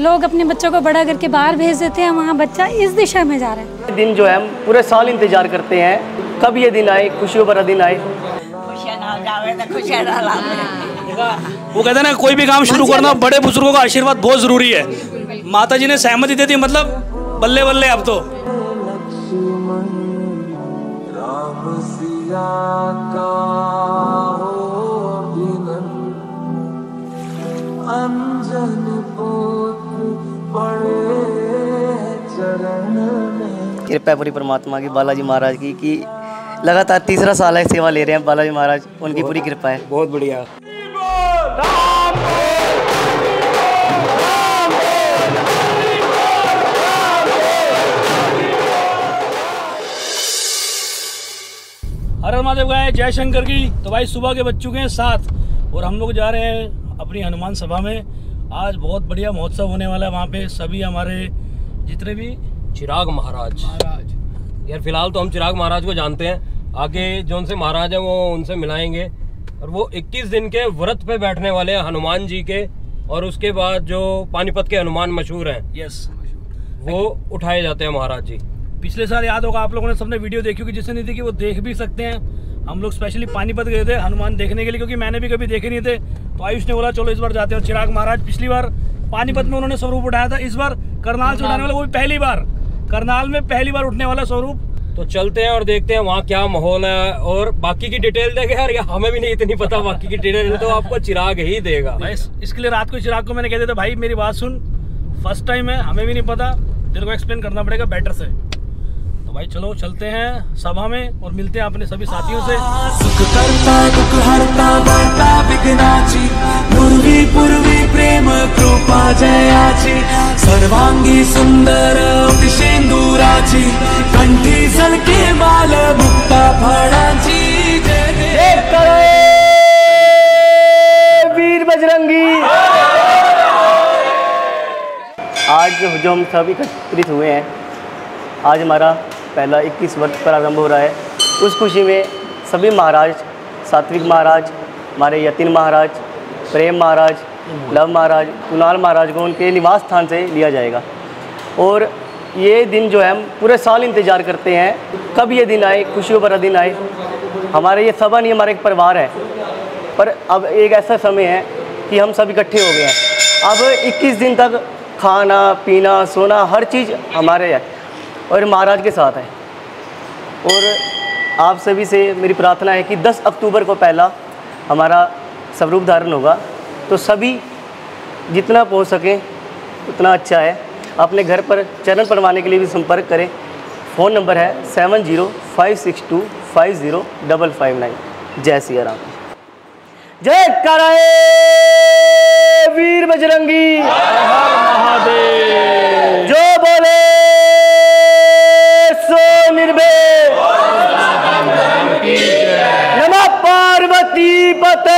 लोग अपने बच्चों को बड़ा करके बाहर भेज देते हैं, वहाँ बच्चा इस दिशा में जा रहा है। दिन जो है हम पूरे साल इंतजार करते हैं कब ये दिन आए, खुशियों भरा दिन आए। वो कहते हैं ना, कोई भी काम शुरू करना बड़े बुजुर्गों का आशीर्वाद बहुत जरूरी है। माता जी ने सहमति दे दी, मतलब बल्ले बल्ले अब तो। कृपा पूरी परमात्मा की, बालाजी महाराज की, कि लगातार तीसरा साल है सेवा ले रहे हैं बालाजी महाराज, उनकी पूरी कृपा है। बहुत बढ़िया। हर हर महादेव गाए, जय शंकर की। तो भाई सुबह के बज चुके हैं 7 और हम लोग जा रहे हैं अपनी हनुमान सभा में। आज बहुत बढ़िया महोत्सव होने वाला है वहाँ पे। सभी हमारे जितने भी चिराग महाराज यार, फिलहाल तो हम चिराग महाराज को जानते हैं, आगे जो उनसे महाराज है वो उनसे मिलाएंगे। और वो 21 दिन के व्रत पे बैठने वाले हैं हनुमान जी के, और उसके बाद जो पानीपत के हनुमान मशहूर हैं, यस, वो उठाए जाते हैं महाराज जी। पिछले साल याद होगा आप लोगों ने सबने वीडियो देखी होगी, जिससे नहीं थी कि वो देख भी सकते हैं। हम लोग स्पेशली पानीपत गए थे हनुमान देखने के लिए, क्योंकि मैंने भी कभी देखे नहीं थे। तो आयुष ने बोला चलो इस बार जाते हैं। और चिराग महाराज पिछली बार पानीपत में उन्होंने स्वरूप उठाया था, इस बार करनाल से उठाने वाला, वो भी पहली बार करनाल में पहली बार उठने वाला स्वरूप। तो चलते हैं और देखते हैं वहाँ क्या माहौल है, और बाकी की डिटेल देखे यार, हमें भी नहीं इतनी पता बाकी की डिटेल, तो आपको चिराग ही देगा भाई। इसके लिए रात को चिराग को मैंने कह दिया था, भाई मेरी बात सुन, फर्स्ट टाइम है, हमें भी नहीं पता, तेरे को एक्सप्लेन करना पड़ेगा बेटर से। तो भाई चलो चलते हैं सभा में और मिलते हैं अपने सभी साथियों से। सुख करता दुख हरता बरता विघ्नाची, पूर्वी पूर्वी प्रेम कृपा जयाची, सर्वांगी सुंदर शेंदुराची, कंठी सलके माल मुक्ता फळाची। जय करे वीर बजरंगी। आज जो हम सब एकत्रित हुए हैं, आज हमारा पहला 21 वर्ष प्रारंभ हो रहा है। उस खुशी में सभी महाराज, सात्विक महाराज, हमारे यतिन महाराज, प्रेम महाराज, लव महाराज, कुणाल महाराज को उनके निवास स्थान से लिया जाएगा। और ये दिन जो है हम पूरे साल इंतज़ार करते हैं कब ये दिन आए, खुशियों भरा दिन आए। हमारे ये सभा नहीं, हमारा एक परिवार है, पर अब एक ऐसा समय है कि हम सब इकट्ठे हो गए हैं। अब 21 दिन तक खाना पीना सोना हर चीज़ हमारे है और महाराज के साथ है। और आप सभी से मेरी प्रार्थना है कि 10 अक्टूबर को पहला हमारा स्वरूप धारण होगा, तो सभी जितना पहुंच सकें उतना अच्छा है। अपने घर पर चरण पड़वाने के लिए भी संपर्क करें। फ़ोन नंबर है 7056250559। जय सिया राम। जय करे वीर बजरंगी महादेव। जो बोले सो निर्भय। नमः पार्वती पते।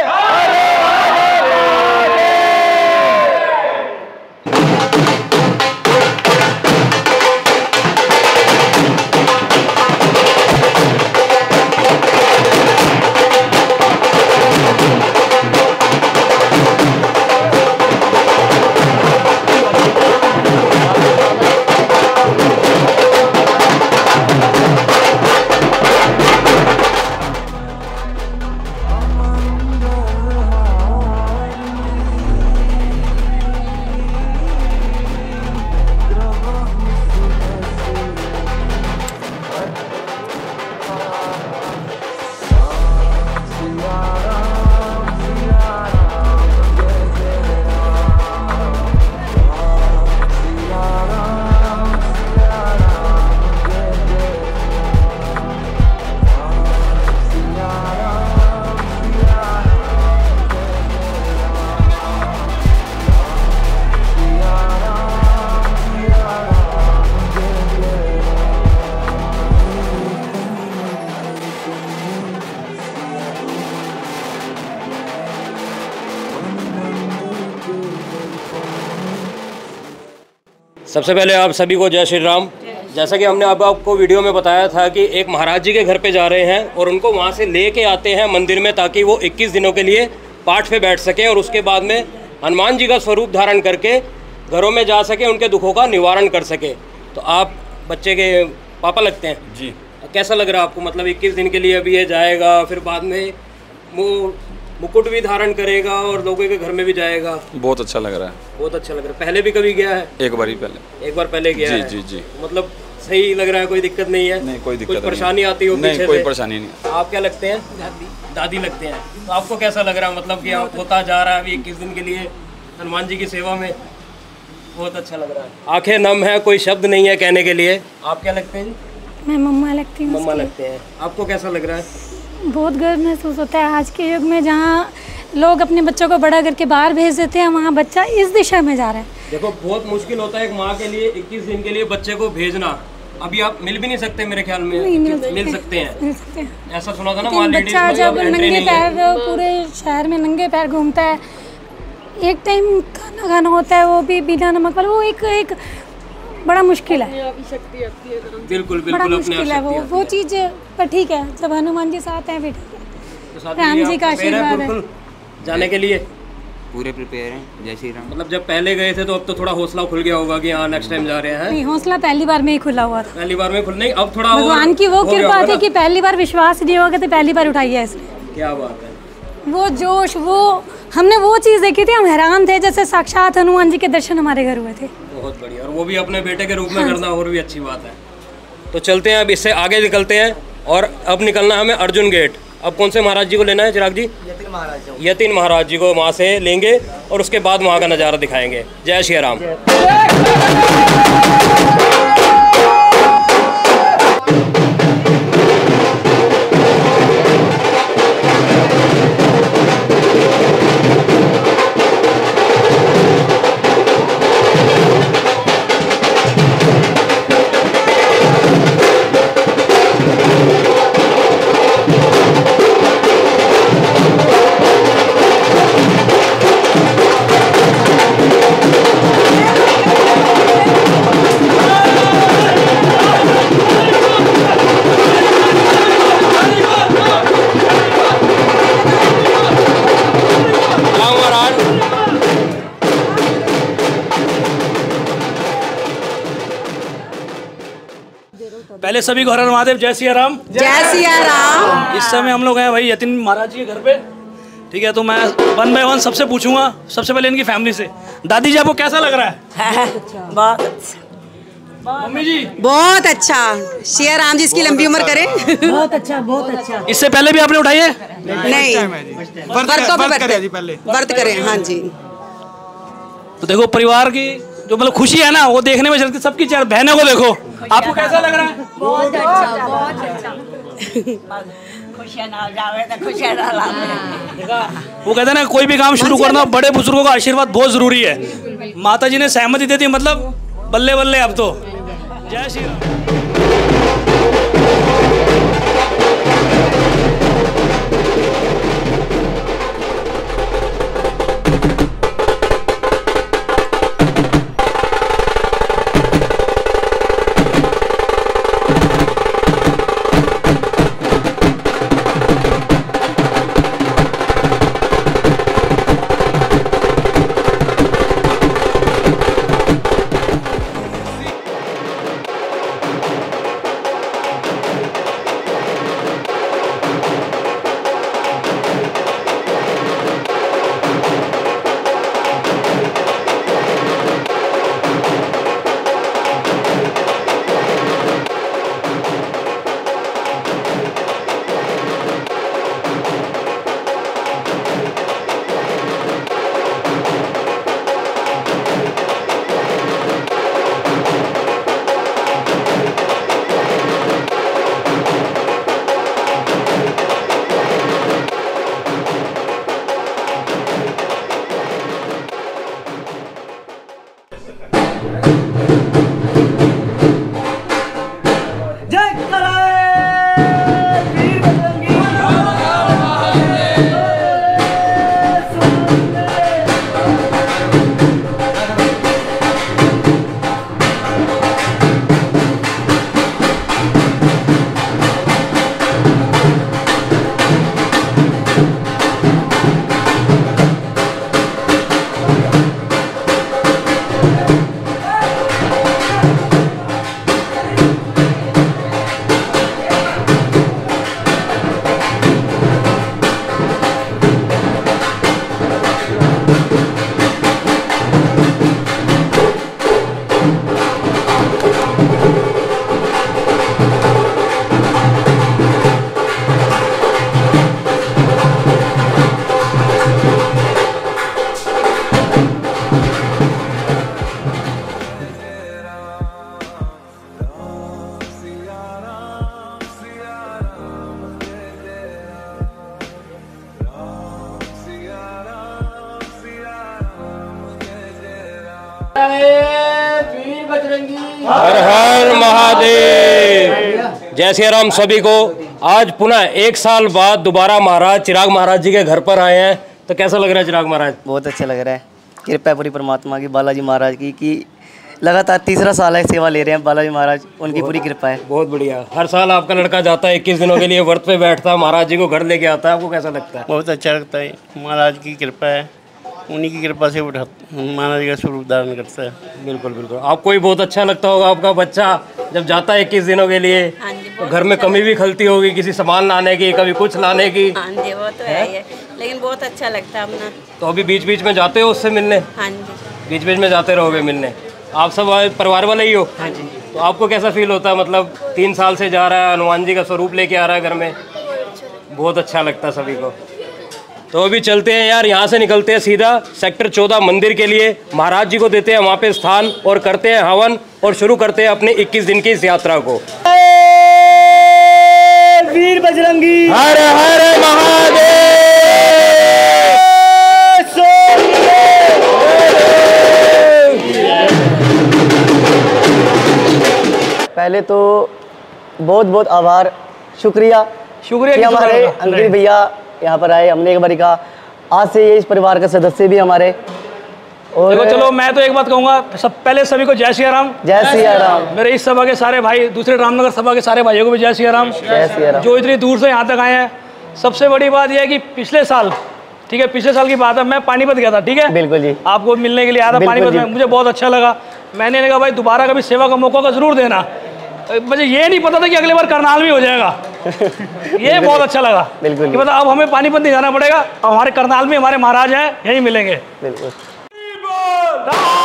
सबसे पहले आप सभी को जय श्री राम। जैसा कि हमने अब आपको वीडियो में बताया था कि एक महाराज जी के घर पे जा रहे हैं और उनको वहाँ से लेके आते हैं मंदिर में, ताकि वो 21 दिनों के लिए पाठ पे बैठ सकें और उसके बाद में हनुमान जी का स्वरूप धारण करके घरों में जा सके, उनके दुखों का निवारण कर सके। तो आप बच्चे के पापा लगते हैं जी। कैसा लग रहा है आपको? मतलब 21 दिन के लिए अभी ये जाएगा, फिर बाद में मुकुट भी धारण करेगा और लोगों के घर में भी जाएगा। बहुत अच्छा लग रहा है। बहुत अच्छा लग रहा है। पहले भी कभी गया है? एक बार ही पहले। एक बार पहले गया है। जी जी जी। मतलब सही लग रहा है, कोई दिक्कत नहीं है? नहीं, कोई दिक्कत नहीं। परेशानी आती हो नहीं? पीछे कोई से? परेशानी नहीं। आप क्या लगते हैं? दादी लगते हैं। तो आपको कैसा लग रहा है, मतलब कि आप होता जा रहा है अभी 21 दिन के लिए हनुमान जी की सेवा में? बहुत अच्छा लग रहा है। आंखें नम है, कोई शब्द नहीं है कहने के लिए। आप क्या लगते हैं? मैं मम्मा लगती हूँ। मम्मा लगते हैं। आपको कैसा लग रहा है? बहुत गर्व महसूस होता है आज के युग में, जहाँ लोग अपने बच्चों को बड़ा करके बाहर भेज देते हैं, वहाँ बच्चा इस दिशा में जा रहा है। देखो बहुत मुश्किल होता है एक माँ के लिए 21 दिन के लिए बच्चे को भेजना। अभी आप मिल भी नहीं सकते मेरे ख्याल में। नहीं मिल सकते हैं। ऐसा सुना था ना, वहाँ लेडीज बच्चा जब नंगे नहीं पैर है। पूरे शहर में नंगे पैर घूमता है, एक टाइम खाना खाना होता है वो भी बिना नमक वाला, वो एक बड़ा मुश्किल है। बिल्कुल बड़ा बिल्कुल मुश्किल है वो चीज़। पर ठीक है, जब हनुमान जी साथ हैं फिर ठीक है। राम जी का आशीर्वाद है। जाने के लिए पूरे प्रिपेयर हैं। जय श्री राम। मतलब जब पहले गए थे तो अब तो थोड़ा हौसला खुल गया होगा कि हाँ नेक्स्ट टाइम जा रहे हैं। नहीं, हौसला पहली बार में ही खुला हुआ था। पहली बार में खुल नहीं, अब थोड़ा भगवान की वो कृपा थी कि पहली बार विश्वास नहीं होगा तो पहली बार उठाई है इसने। क्या बात है। वो जोश, वो हमने वो चीज़ देखी थी, हम हैरान थे जैसे साक्षात हनुमान जी के दर्शन हमारे घर हुए थे। बहुत बढ़िया, और वो भी अपने बेटे के रूप में करना और भी अच्छी बात है। तो चलते हैं, अब इससे आगे निकलते हैं और अब निकलना हमें अर्जुन गेट। अब कौन से महाराज जी को लेना है चिराग जी? यतिन महाराज जी को वहाँ से लेंगे और उसके बाद वहाँ का नज़ारा दिखाएंगे। जय श्री राम। पहले सभी को हर हर महादेव, जय सिया राम। जय सिया राम। इस समय हम लोग हैं भाई यतिन महाराज जी के घर पे। ठीक है, तो मैं 1 बाय 1 सबसे पूछूंगा। सबसे पहले इनकी फैमिली से। दादी जी आपको कैसा लग रहा है? बहुत अच्छा। मम्मी जी? बहुत अच्छा। सिया राम जी इसकी लंबी उम्र करें। बहुत अच्छा, बहुत अच्छा। इससे पहले भी आपने उठाई है? नहीं, व्रत करें। हाँ जी। तो देखो परिवार की जो मतलब खुशी है ना, वो देखने में चलती सबकी चेहरे। बहनों को देखो, आपको कैसा लग रहा है? बहुत अच्छा, बहुत अच्छा। खुशियाँ ना जावे तो खुशियाँ ना लावे। वो कहते हैं ना, कोई भी काम शुरू करना बड़े बुजुर्गों का आशीर्वाद बहुत जरूरी है। माता जी ने सहमति दे दी, मतलब बल्ले बल्ले अब तो। जय श्री राम। हर हर महादेव। जय श्री राम सभी को। आज पुनः 1 साल बाद दोबारा महाराज चिराग महाराज जी के घर पर आए हैं, तो कैसा लग रहा है चिराग महाराज? बहुत अच्छा लग रहा है। कृपा है पूरी परमात्मा की, बालाजी महाराज की, कि लगातार 3रा साल है सेवा ले रहे हैं बालाजी महाराज, उनकी पूरी कृपा है। बहुत बढ़िया। हर साल आपका लड़का जाता है 21 दिनों के लिए, व्रत पे बैठता है, महाराज जी को घर लेके आता है, आपको कैसा लगता है? बहुत अच्छा लगता है। महाराज की कृपा है, उन्हीं की कृपा से उठा महाराज का स्वरूप धारण करता है। बिल्कुल बिल्कुल। आपको भी बहुत अच्छा लगता होगा, आपका बच्चा जब जाता है 21 दिनों के लिए, तो घर में कमी भी खलती होगी किसी सामान लाने की, कभी कुछ लाने की। हाँ जी, वो तो है ही, लेकिन बहुत अच्छा लगता है अपना। तो अभी बीच बीच में जाते हो उससे मिलने? हाँ जी, बीच बीच में जाते रहोगे मिलने। आप सब परिवार वाले ही हो? हाँ जी। तो आपको कैसा फील होता है, मतलब 3 साल से जा रहा है, हनुमान जी का स्वरूप लेके आ रहा है घर में? बहुत अच्छा लगता है सभी को। तो अभी चलते हैं यार, यहाँ से निकलते हैं सीधा सेक्टर 14 मंदिर के लिए, महाराज जी को देते हैं वहाँ पे स्थान और करते हैं हवन और शुरू करते हैं अपने 21 दिन की इस यात्रा को। वीर बजरंगी हर हर महादेव। पहले तो बहुत बहुत आभार, शुक्रिया कि हमारे अंकित भैया यहाँ पर आए। हमने एक बार कहा, आज से ये इस परिवार का सदस्य भी हमारे। और देखो चलो, मैं तो एक बात कहूँगा, पहले सभी को जय श्री राम। जय श्री राम। मेरे इस सभा के सारे भाई, दूसरे रामनगर सभा के सारे भाइयों को भी जय श्री राम। जय श्री राम। जो इतनी दूर से यहाँ तक आए हैं। सबसे बड़ी बात यह है कि पिछले साल, ठीक है, पिछले साल की बात है, मैं पानीपत गया था, ठीक है, बिल्कुल जी, आपको मिलने के लिए आया था पानीपत में। मुझे बहुत अच्छा लगा। मैंने कहा भाई दोबारा कभी सेवा का मौका का जरूर देना। मुझे ये नहीं पता था कि अगली बार करनाल भी हो जाएगा। ये बहुत अच्छा लगा बिल्कुल कि मतलब अब हमें पानीपत नहीं जाना पड़ेगा, अब हमारे करनाल में हमारे महाराज हैं, यहीं मिलेंगे। बिल्कुल।